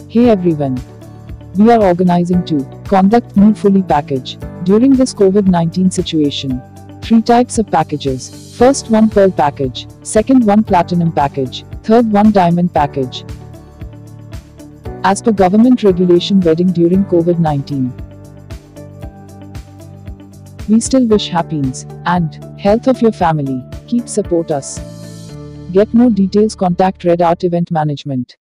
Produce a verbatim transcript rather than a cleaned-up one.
Hey everyone. We are organizing to conduct new fully package during this COVID nineteen situation. Three types of packages. First one pearl package, second one platinum package, third one diamond package. As per government regulation, wedding during COVID nineteen. We still wish happiness and health of your family. Keep support us. Get more details, contact Red Art Event Management.